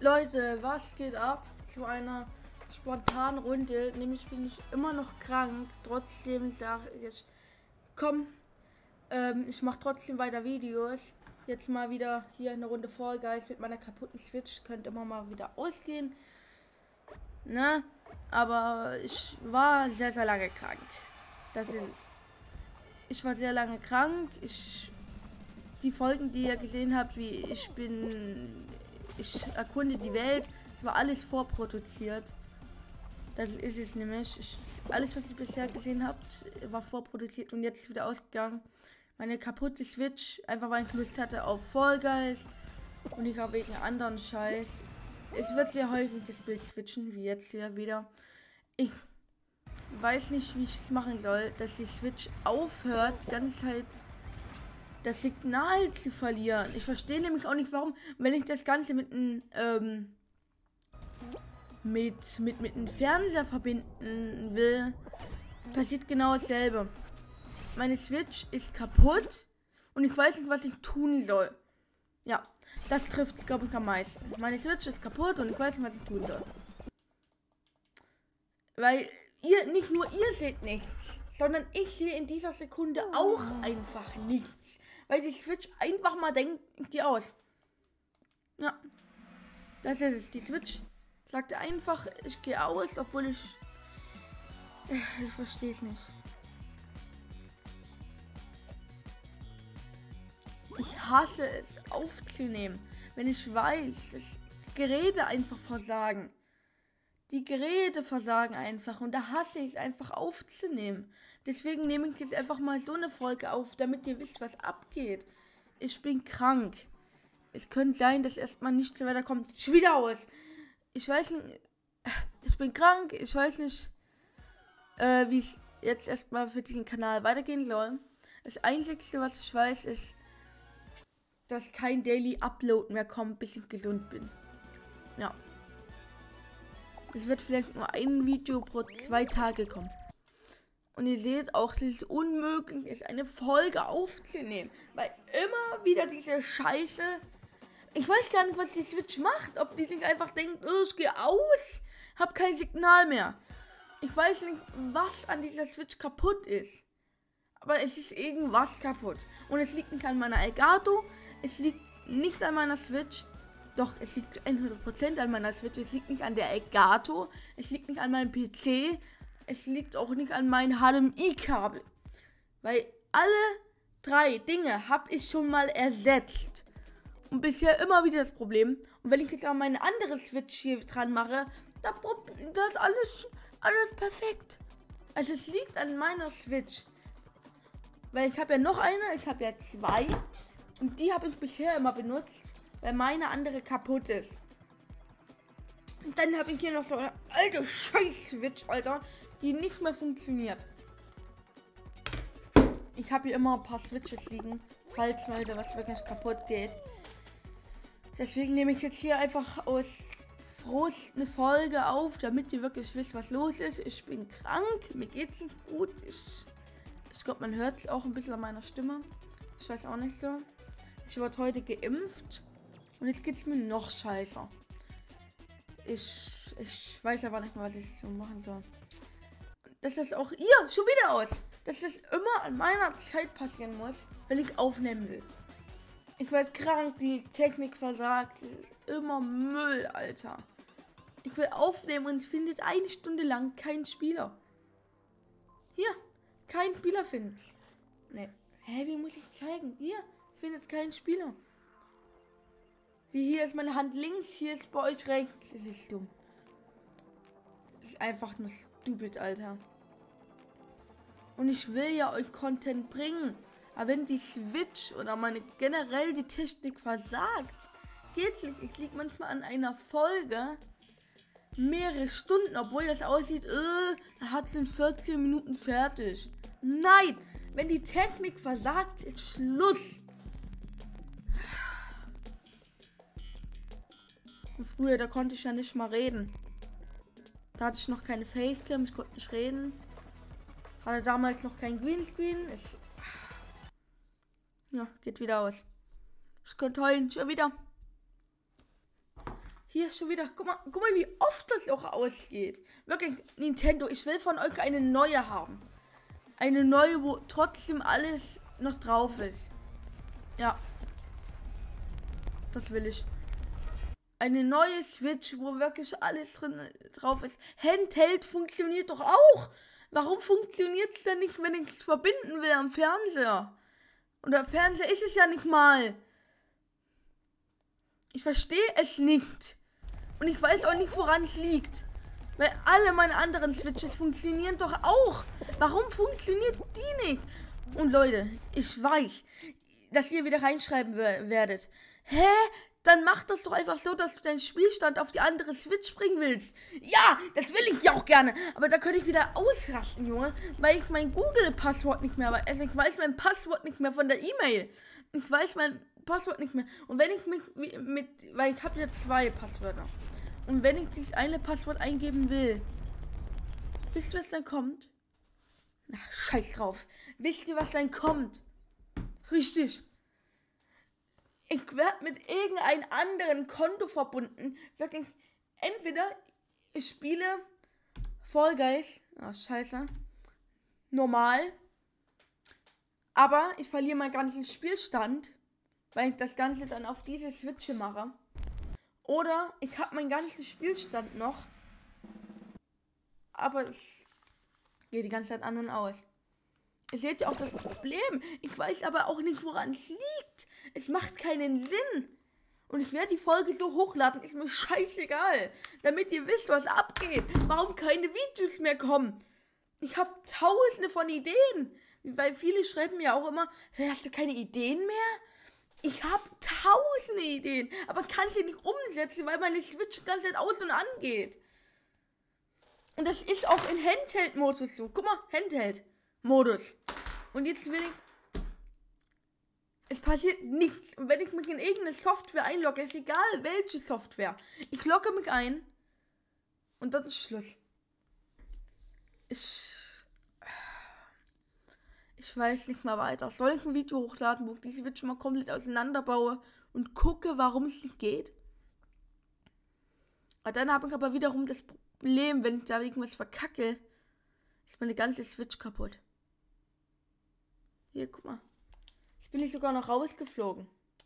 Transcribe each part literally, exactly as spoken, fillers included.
Leute, was geht ab zu einer spontanen Runde? Nämlich bin ich immer noch krank. Trotzdem sage ich, komm, ähm, ich mache trotzdem weiter Videos. Jetzt mal wieder hier eine Runde Fall Guys mit meiner kaputten Switch. Könnte immer mal wieder ausgehen. Ne? Aber ich war sehr, sehr lange krank. Das ist es. Ich war sehr lange krank. Ich, die Folgen, die ihr gesehen habt, wie ich bin, ich erkunde die Welt, war alles vorproduziert. Das ist es nämlich. Ich, alles, was ihr bisher gesehen habt, war vorproduziert und jetzt ist wieder ausgegangen. Meine kaputte Switch, einfach weil ich Lust hatte auf Fall Guys und ich habe wegen anderen Scheiß. Es wird sehr häufig das Bild switchen, wie jetzt hier wieder. Ich weiß nicht, wie ich es machen soll, dass die Switch aufhört, die ganze Zeit das Signal zu verlieren. Ich verstehe nämlich auch nicht, warum, wenn ich das Ganze mit einem ähm, mit mit mit einem Fernseher verbinden will, passiert genau dasselbe. Meine Switch ist kaputt und ich weiß nicht, was ich tun soll. Ja, das trifft es, glaube ich, am meisten. Meine Switch ist kaputt und ich weiß nicht, was ich tun soll. Weil ihr, nicht nur ihr seht nichts, sondern ich sehe in dieser Sekunde auch einfach nichts. Weil die Switch einfach mal denkt, ich gehe aus. Ja, das ist es. Die Switch sagte einfach, ich gehe aus, obwohl ich... Ich verstehe es nicht. Ich hasse es, aufzunehmen, wenn ich weiß, dass die Geräte einfach versagen. Die Geräte versagen einfach und da hasse ich es einfach aufzunehmen. Deswegen nehme ich jetzt einfach mal so eine Folge auf, damit ihr wisst, was abgeht. Ich bin krank. Es könnte sein, dass erstmal nichts weiter kommt. Ich wieder aus. Ich weiß nicht. Ich bin krank. Ich weiß nicht, äh, wie es jetzt erstmal für diesen Kanal weitergehen soll. Das Einzige, was ich weiß, ist, dass kein Daily Upload mehr kommt, bis ich gesund bin. Ja. Es wird vielleicht nur ein Video pro zwei Tage kommen. Und ihr seht auch, dass es unmöglich ist, eine Folge aufzunehmen. Weil immer wieder diese Scheiße... Ich weiß gar nicht, was die Switch macht. Ob die sich einfach denkt, oh, ich gehe aus, hab kein Signal mehr. Ich weiß nicht, was an dieser Switch kaputt ist. Aber es ist irgendwas kaputt. Und es liegt nicht an meiner Elgato. Es liegt nicht an meiner Switch. Doch, es liegt hundert Prozent an meiner Switch. Es liegt nicht an der Elgato. Es liegt nicht an meinem P C. Es liegt auch nicht an meinem H D M I-Kabel. Weil alle drei Dinge habe ich schon mal ersetzt. Und bisher immer wieder das Problem. Und wenn ich jetzt auch meine andere Switch hier dran mache, da, da ist alles, alles perfekt. Also es liegt an meiner Switch. Weil ich habe ja noch eine, ich habe ja zwei. Und die habe ich bisher immer benutzt, weil meine andere kaputt ist. Und dann habe ich hier noch so eine alte Scheiß-Switch, Alter, die nicht mehr funktioniert. Ich habe hier immer ein paar Switches liegen, falls mal wieder was wirklich kaputt geht. Deswegen nehme ich jetzt hier einfach aus Frust eine Folge auf, damit ihr wirklich wisst, was los ist. Ich bin krank, mir geht's nicht gut. Ich, ich glaube, man hört es auch ein bisschen an meiner Stimme. Ich weiß auch nicht so. Ich wurde heute geimpft und jetzt geht's mir noch scheiße. Ich, ich weiß aber nicht mal, was ich so machen soll. Dass das auch ihr schon wieder aus. Dass das immer an meiner Zeit passieren muss, wenn ich aufnehmen will. Ich werde krank, die Technik versagt. Es ist immer Müll, Alter. Ich will aufnehmen und es findet eine Stunde lang kein Spieler. Hier, kein Spieler findet. Nee. Hä, wie muss ich zeigen? Hier findet kein Spieler. Wie hier ist meine Hand links, hier ist bei euch rechts. Es ist dumm. Es ist einfach nur stupid, Alter. Und ich will ja euch Content bringen. Aber wenn die Switch oder meine generell die Technik versagt, geht's nicht. Ich liege manchmal an einer Folge mehrere Stunden, obwohl das aussieht, äh, er hat es in vierzehn Minuten fertig. Nein, wenn die Technik versagt, ist Schluss. Und früher, da konnte ich ja nicht mal reden. Da hatte ich noch keine Facecam, ich konnte nicht reden. Hatte damals noch kein Greenscreen. Es ja, geht wieder aus. Ich könnte heulen, schon wieder. Hier schon wieder. Guck mal, guck mal, wie oft das auch ausgeht. Wirklich, Nintendo, ich will von euch eine neue haben. Eine neue, wo trotzdem alles noch drauf ist. Ja. Das will ich. Eine neue Switch, wo wirklich alles drin drauf ist. Handheld funktioniert doch auch. Warum funktioniert es denn nicht, wenn ich es verbinden will am Fernseher? Und der Fernseher ist es ja nicht mal. Ich verstehe es nicht. Und ich weiß auch nicht, woran es liegt. Weil alle meine anderen Switches funktionieren doch auch. Warum funktioniert die nicht? Und Leute, ich weiß, dass ihr wieder reinschreiben werdet. Hä? Dann mach das doch einfach so, dass du deinen Spielstand auf die andere Switch bringen willst. Ja, das will ich ja auch gerne. Aber da könnte ich wieder ausrasten, Junge. Weil ich mein Google-Passwort nicht mehr weiß. Also ich weiß mein Passwort nicht mehr von der E-Mail. Ich weiß mein Passwort nicht mehr. Und wenn ich mich mit... Weil ich habe ja zwei Passwörter. Und wenn ich dieses eine Passwort eingeben will, wisst ihr, was dann kommt? Ach, scheiß drauf. Wisst ihr, was dann kommt? Richtig. Ich werde mit irgendeinem anderen Konto verbunden. Wirklich, entweder ich spiele Fall Guys, oh, scheiße, normal, aber ich verliere meinen ganzen Spielstand, weil ich das Ganze dann auf diese Switch mache. Oder ich habe meinen ganzen Spielstand noch, aber es geht die ganze Zeit an und aus. Ihr seht ja auch das Problem. Ich weiß aber auch nicht, woran es liegt. Es macht keinen Sinn. Und ich werde die Folge so hochladen, ist mir scheißegal. Damit ihr wisst, was abgeht. Warum keine Videos mehr kommen. Ich habe tausende von Ideen. Weil viele schreiben mir auch immer, hast du keine Ideen mehr? Ich habe tausende Ideen, aber kann sie nicht umsetzen, weil meine Switch die ganze Zeit aus und angeht. Und das ist auch in Handheld-Modus so. Guck mal, Handheld-Modus. Und jetzt will ich... Es passiert nichts. Und wenn ich mich in irgendeine Software einlogge, ist egal welche Software. Ich logge mich ein und dann ist Schluss. Ich... Ich weiß nicht mal weiter. Soll ich ein Video hochladen, wo ich diese Switch mal komplett auseinanderbaue und gucke, warum es nicht geht? Aber dann habe ich aber wiederum das Problem, wenn ich da irgendwas verkacke, ist meine ganze Switch kaputt. Hier, guck mal. Jetzt bin ich sogar noch rausgeflogen.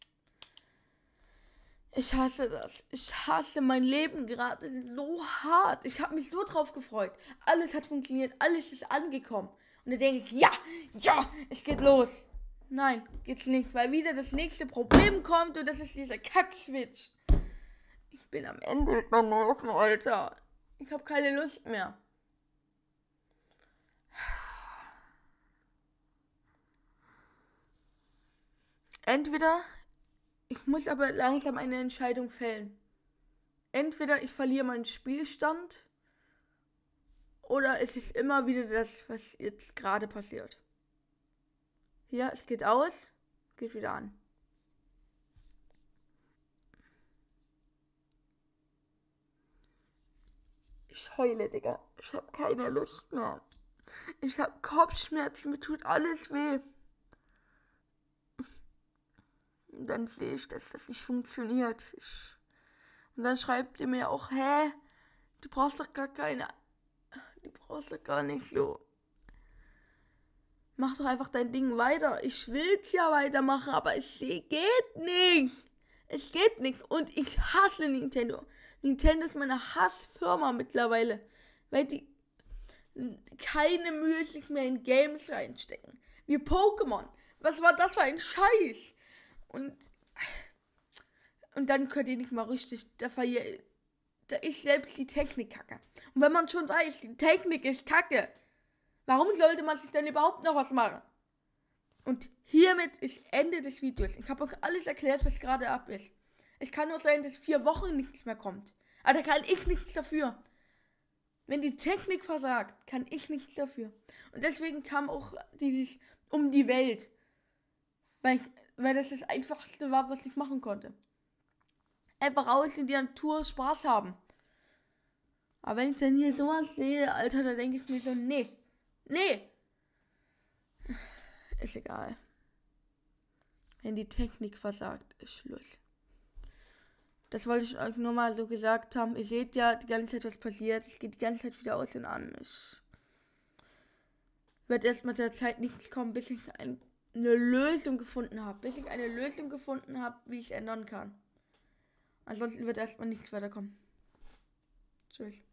Ich hasse das. Ich hasse mein Leben gerade. Es ist so hart. Ich habe mich so drauf gefreut. Alles hat funktioniert. Alles ist angekommen. Und dann denke ich, ja, ja, es geht los. Nein, geht's nicht, weil wieder das nächste Problem kommt und das ist dieser Kack-Switch. Ich bin am Ende mit meinem Nerven, Alter. Ich habe keine Lust mehr. Entweder, ich muss aber langsam eine Entscheidung fällen. Entweder ich verliere meinen Spielstand oder es ist immer wieder das, was jetzt gerade passiert. Ja, es geht aus, geht wieder an. Ich heule, Digga. Ich habe keine Lust mehr. Ich habe Kopfschmerzen, mir tut alles weh. Und dann sehe ich, dass das nicht funktioniert. Ich und dann schreibt ihr mir auch, hä, du brauchst doch gar keine... Du brauchst doch gar nicht so. Mach doch einfach dein Ding weiter. Ich will's ja weitermachen, aber es geht nicht. Es geht nicht. Und ich hasse Nintendo. Nintendo ist meine Hassfirma mittlerweile. Weil die keine Mühe sich mehr in Games reinstecken. Wie Pokémon. Was war das für ein Scheiß? Und, und dann könnt ihr nicht mal richtig... Da verliert... Da ist selbst die Technik kacke. Und wenn man schon weiß, die Technik ist kacke, warum sollte man sich denn überhaupt noch was machen? Und hiermit ist Ende des Videos. Ich habe euch alles erklärt, was gerade ab ist. Es kann nur sein, dass vier Wochen nichts mehr kommt. Aber da kann ich nichts dafür. Wenn die Technik versagt, kann ich nichts dafür. Und deswegen kam auch dieses um die Welt. Weil, ich, weil das das Einfachste war, was ich machen konnte. Einfach raus in die Natur, Spaß haben. Aber wenn ich dann hier sowas sehe, Alter, da denke ich mir so, nee. Nee. Ist egal. Wenn die Technik versagt, ist Schluss. das wollte ich euch nur mal so gesagt haben. Ihr seht ja die ganze Zeit, was passiert. Es geht die ganze Zeit wieder aus und an. Ich werde erst mit der Zeit nichts kommen, bis ich ein, eine Lösung gefunden habe. Bis ich eine Lösung gefunden habe, wie ich es ändern kann. Ansonsten wird erstmal nichts weiterkommen. Tschüss.